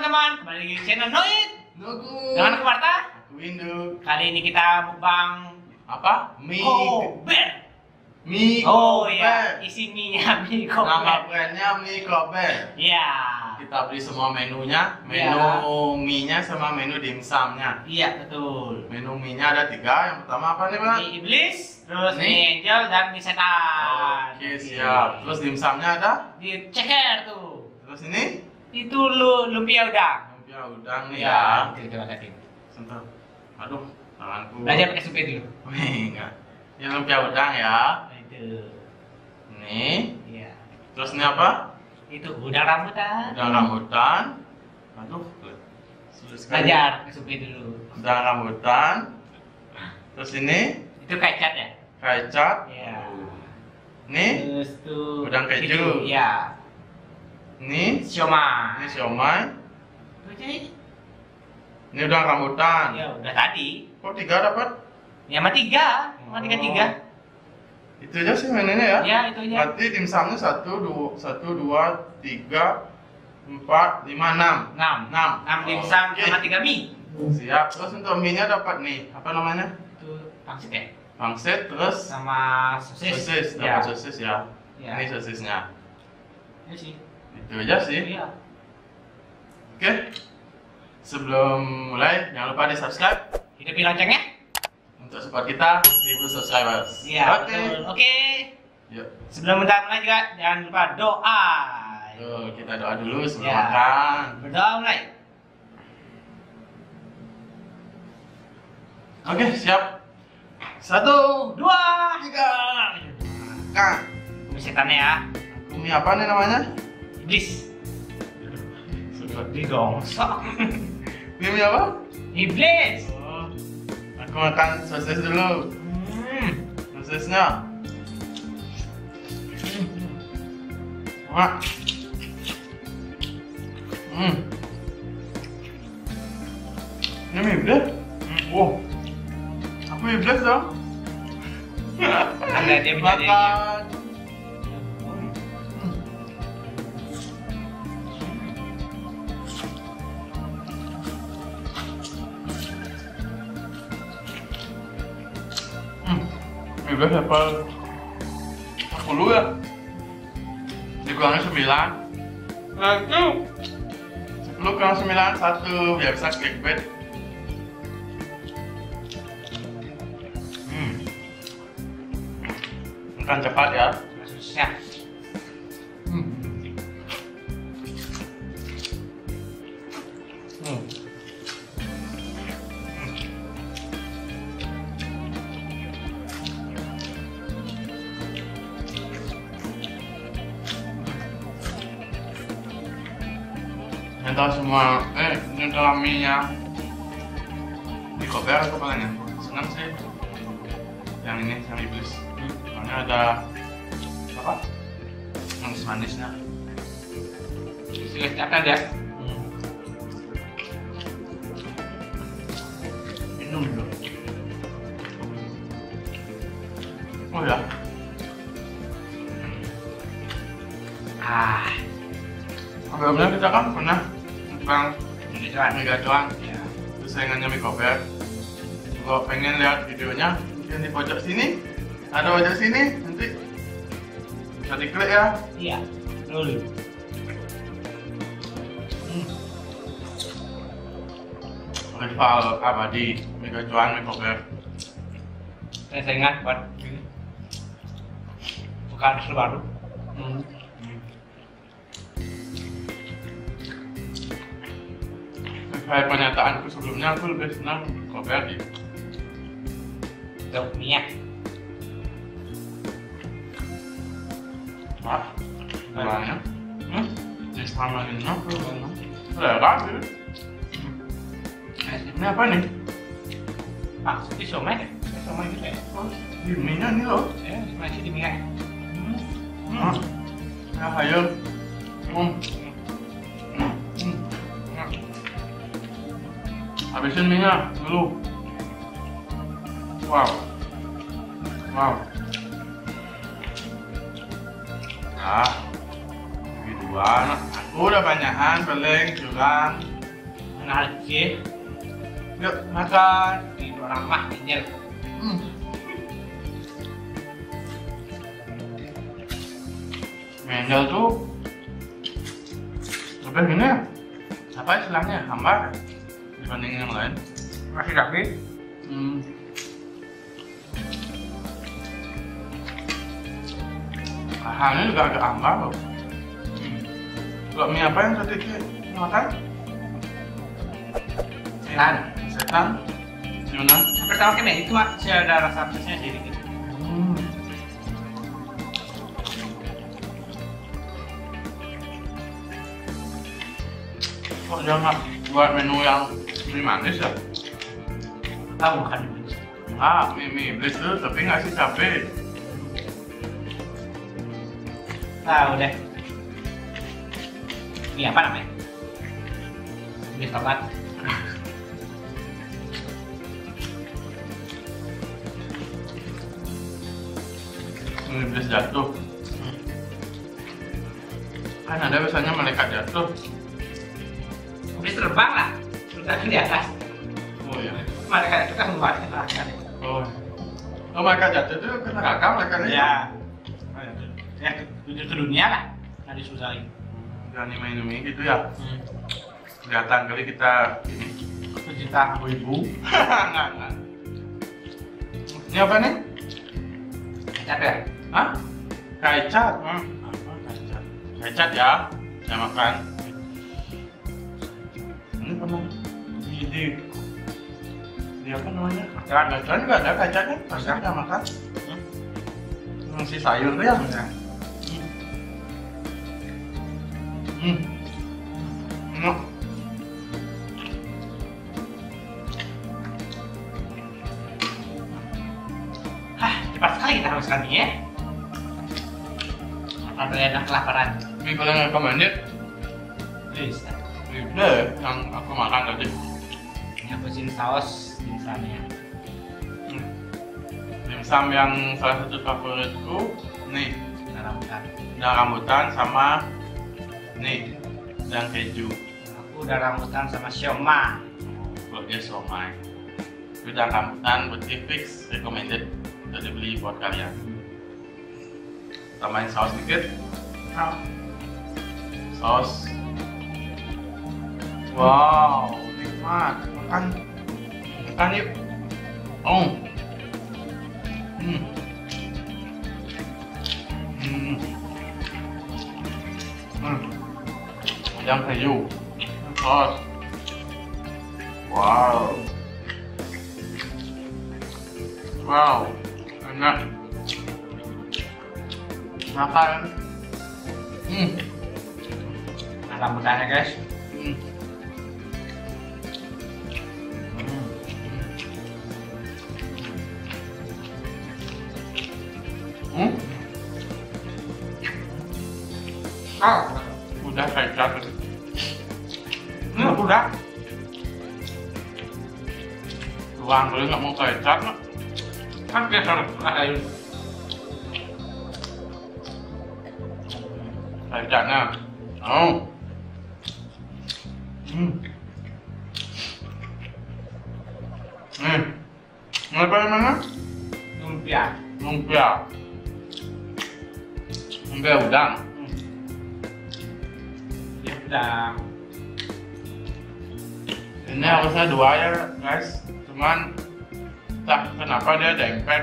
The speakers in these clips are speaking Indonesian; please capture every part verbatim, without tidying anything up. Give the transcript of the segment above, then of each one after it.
teman-teman, kembali lagi di channel Noit Nuku. dengan aku Marta. Aku Windu. Kali ini kita mukbang Apa? Mie. Kober. Mie Oh Kober. iya, isi mie-nya mie Nama Kober. brandnya Mie Kober. Iya. Kita beli semua menunya, menu Ya. mie-nya sama menu dimsumnya. Iya betul. Menu mie-nya ada tiga. Yang pertama apa nih, Pak? Mie iblis, terus Nih. mie angel dan mie setan. Oke, siap. Terus dimsumnya ada? Di ceker tuh. Terus ini? Itu lu lumpia udang. Lumpia udang nih Iya, ya. itu coba liatin. Sebentar. Aduh, tanganku. Belajar pakai supir dulu. Wih, enggak. Ini lumpia udang ya. Nah, itu. Nih. Iya. Terus ini apa? Itu udang rambutan. Udang rambutan. Aduh, sulit sekali. Belajar pakai supir dulu. Udang rambutan. Terus ini Itu kecap ya? kecap. Iya. Nih, Terus tuh Udang keju. Iya. nih, Siomay. ini siomay. Itu aja. Ini udang rambutan. Ya udah tadi. Kok tiga dapat? Ya sama tiga, sama tiga tiga. Itu aja sih menunya ya. Ya itu aja. Berarti dimsumnya satu, dua, satu, dua, tiga, empat, lima, enam. Enam. Enam. Enam dimsum Oke. sama tiga mie. Siap. Terus untuk mie-nya dapat nih, apa namanya? Itu pangsit ya. Pangsit, terus Sama sosis. sosis, Ya. dapat sosis ya. Ya. Ini sosisnya. Iya sih. Itu aja sih. Iya. Oke. Sebelum mulai, jangan lupa di subscribe Hidupin loncengnya. untuk support kita seribu subscribers. Iya. Oke. Betul. Oke. Yuk. Sebelum kita mulai juga jangan lupa doa. Tuh, kita doa dulu sebelum Ya. makan. Berdoa mulai. Oke, siap. Satu, Dua. tiga. Makan. Ini setannya ya. Mie apa nih namanya? Iblis. Sudah. Digongsok. Mie, mie apa? Iblis. Oh, aku makan sosis dulu. Hmm. Sosisnya. Wah. Hmm. Ini mie iblis? Wow. Aku iblis dong. Ada dia punya dia. Makan. Hmm. Mie iblis apa? Sepuluh ya? Dikurangin sembilan. Satu. Sepuluh kurang sembilan satu biar bisa clickbait. Hmm. Makan cepat ya. Susah. Hmm. Hmm. Nyentuh semua, eh nyentuh mie-nya di koper aku paling senang sih yang ini, yang iblis. Soalnya ada apa? Manis-manisnya. Sudah siapkan ya. Minum dulu. Oh ya. Ah, Sebelumnya kita kan pernah tentang ini cuan. mie gacoan. Ya. Terus saingannya mie koper. Kalau pengen lihat videonya, yang di pojok sini, ada pojok sini, nanti bisa diklik ya. Iya. Lul. Hmm. Rival abadi, mie gacoan, mie koper. Saya saya ingat buat ini. Bukan hasil baru. Hmm. Kayak pernyataanku sebelumnya, aku lebih senang koper di Untuk minyak. Wah, banyak. Hmm? Ini sama ini apa? Selera sih. Ini apa nih? Ah, ini somai deh. Somai gitu ya. Oh, di mie-nya nih loh. Ya, masih di minyak. Hmm. Ya, ayo. Hmm. Hmm. Hmm. Habisin mie-nya dulu. Wow. Wow. Nah, gitu banget. Aku udah banyakan paling curang. Narji. Yuk makan. Di orang mah kenyal. Hmm. Mendel tuh lebih gini, apa istilahnya, hambar dibandingin yang lain. Masih rapi. Hmm. Rasanya juga agak hambar loh. Hmm. Kalau mie apa yang tadi kita makan? Setan. Setan. Gimana? Hampir sama kayak itu mah, saya ada rasa pedasnya sedikit. Hmm. Kok dia nggak buat menu yang mie manis ya? Tahu makan dulu. Ah, mie mie iblis tuh tapi nggak sih cabai. Tahu deh. Ini apa namanya? Ini tomat. Mie iblis jatuh. Kan ada biasanya malaikat jatuh. Ini terbang lah. Sudah di atas. Oh iya. Mereka itu kan luar biasa. Oh. Oh malaikat jatuh itu ke neraka malaikatnya. Ya. Ya ke, ke dunia lah. Nggak disusahin. Jangan main mie gitu ya. Hmm. Kelihatan kali kita ini Pecinta ibu. Enggak, enggak. Ini apa nih? Kecap ya? Hah? Kaicat. Hmm. Apa kaicat? Kaicat ya. Saya makan. Ini pernah di di, di apa namanya? Jangan. Kaicat juga ada kaicatnya. Pasti kita makan. Hmm. Yang si sayur tuh ya. Hmm. Hmm. Hah, cepat sekali kita harus kami ya. Apa enak kelaparan? Mie paling recommended Bisa. Udah yang aku makan tadi. Nyapusin saus di sana. Hmm. Dimsum yang salah satu favoritku nih, Rambutan. udang rambutan sama nih udang keju. Aku udah rambutan sama siomay. Kalau dia somai, udang rambutan putih fix recommended untuk dibeli buat kalian. Tambahin saus dikit. Saus. Wow, nikmat. Makan, makan yuk. Oh. Hmm. Hmm. Hmm. Udang keju. Saus. Wow. Wow. Enak. Makan. Hmm. Nah, rambutannya guys. Hmm. Hmm. Ah, Udah kaicat. ini udah. Tuang kalau nggak mau kaicat mah. Kan biasa ada ini. Kaicatnya. Oh. Hmm. Nih. Apa namanya? Lumpia. Lumpia. Lumpia udang. Ya udah. Ini harusnya dua ya guys. Cuman entah kenapa dia dempet.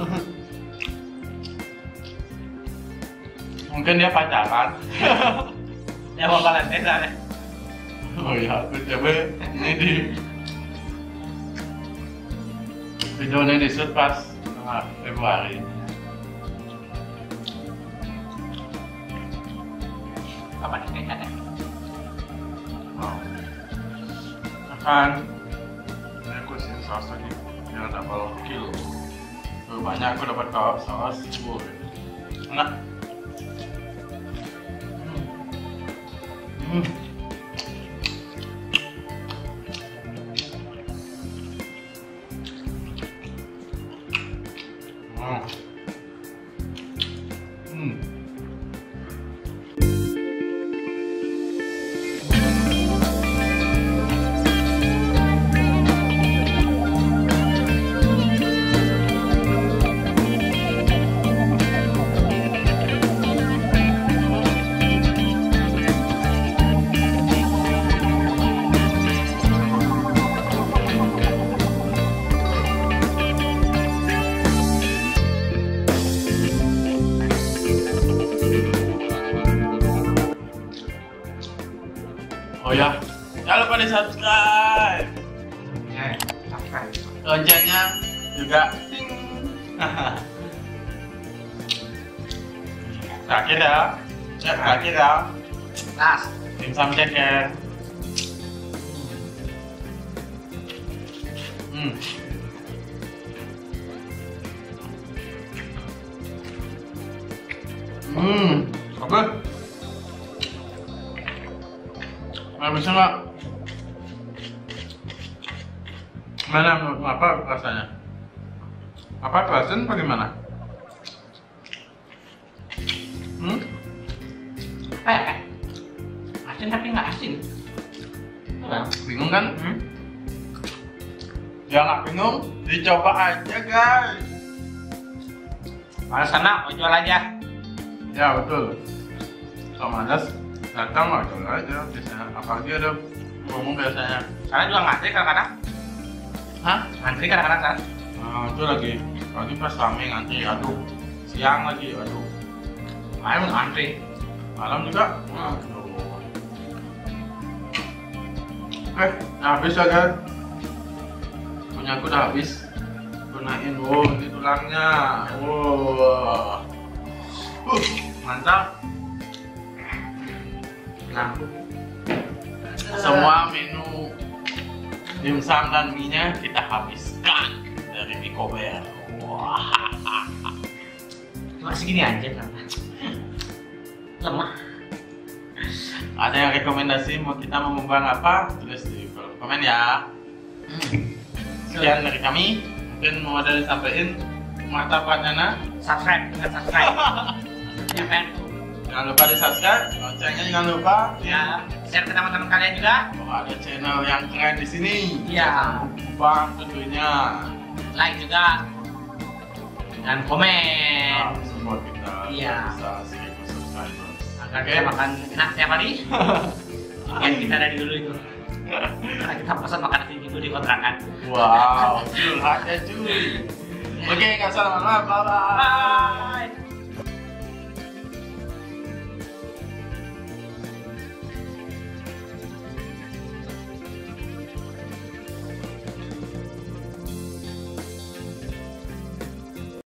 Mungkin dia pacaran. Ya mau kalian desa deh. Oh iya, B T W ini di video ini di shoot pas tanggal Februari. Apa nih kayaknya? Wow. Makan. Ini aku sih saus lagi biar double kill. Tuh banyak aku dapat kau saus. Wow. Enak. Hmm. Hmm. Hmm. ya. Jangan lupa di subscribe. Ya, subscribe. Loncengnya juga. Ting. Terakhir ya. Ya, terakhir ya. Las. Dimsum ceker. Hmm. Hmm. Oke. Nah, bisa nggak? Mana menurut apa rasanya? Apa asin apa gimana? Hmm? Eh, asin tapi nggak asin. Nah, Bingung kan? hmm? Ya nggak bingung, dicoba aja guys. Kalau sana mau jual aja. Ya betul. Kalau malas datang lah jual aja biasanya. Apalagi ada promo biasanya. Karena juga ngantri kadang-kadang. Hah? Ngantri kadang-kadang kan. Nah itu lagi. Lagi pas rame ngantri, aduh. Siang lagi, aduh. Malam ngantri. Malam juga. Hmm. Aduh. Oke, nah habis ya guys. Punya aku udah habis. Gunain, wow ini tulangnya. Wow. Uh, mantap. Nah, semua menu dimsum dan mie-nya kita habiskan dari Mikober. Wah. Cuma segini aja kan. Lemah. Ada yang rekomendasi mau kita mau membang apa? Tulis di kolom komen ya. Hmm. Sekian dari kami. Mungkin mau ada yang disampaikan mata Pak Nana. Subscribe, ingat subscribe. Ya kan? Jangan lupa di subscribe, loncengnya jangan lupa. Ya, share ke teman-teman kalian juga. Oh, ada channel yang keren di sini. Iya. Bang tentunya. Like juga. Dan komen. Nah, support kita Iya. bisa seribu subscribers. Agar kita makan enak tiap hari. Yang kita dari dulu itu. Karena kita pesan makan nasi minggu di kontrakan. Wow, curhat ya cuy. Oke, nggak salah, bye bye. Bye.